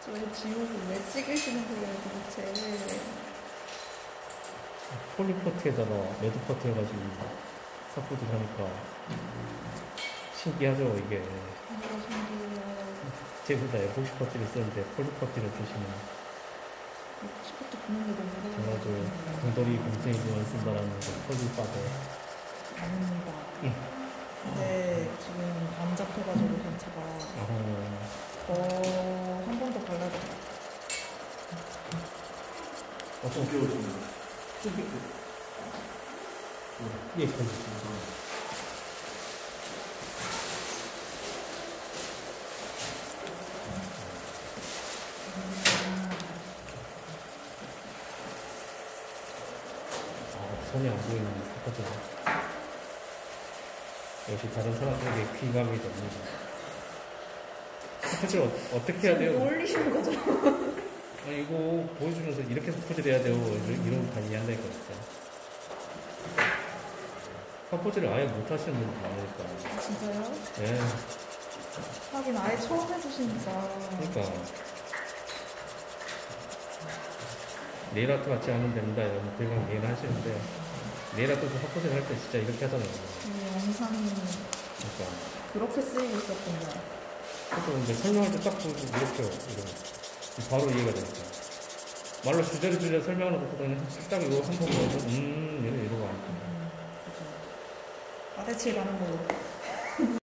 왜 지옥을 왜 찍으시는 거예요, 도대체? 폴리포트에다가 매드포트 해가지고 삽포질 하니까 신기하죠, 이게. 뭐가 신기해요. 쟤보다 에포시 퍼티를 쓰는데 폴리포트를 쓰시면 시프트 붙는 게 너무 그래가지고 공돌이 공생이지만 쓴다라는 거 폴리 빠져. 아닙니다. 응. 근데 지금 안 잡혀가지고 전체가 한 번 더 발라야 돼. 어떤 예, 그렇습니다. 손이 안 보이는 사건들. 역시 다른 사람들에게 귀감이 됩니다. 스포츠를 어떻게 해야 돼요? 놀리시는 거죠? 아니, 이거 보여주면서 이렇게 스포츠를 해야 돼요. 이런 거 다 이해한다니까, 진짜. 스포츠를 아예 못 하시는 분들 많으니까. 진짜요? 예. 하긴 아예 처음 해주시니까. 그러니까. 네일 아트 같이 하면 된다, 이러면 대강 네일 하시는데, 네일 아트도 스포츠를 할 때 진짜 이렇게 하잖아요. 영상이 그러니까. 그렇게 쓰이고 있었군요. 그래서 근데 설명할 때 딱 보고 이렇게 이러면 바로 이해가 되니까. 말로 주저리 설명하는 것보다는 딱 이거 한 번 보고, 이러고 하니까. 그죠. 아대칠 가는 걸로.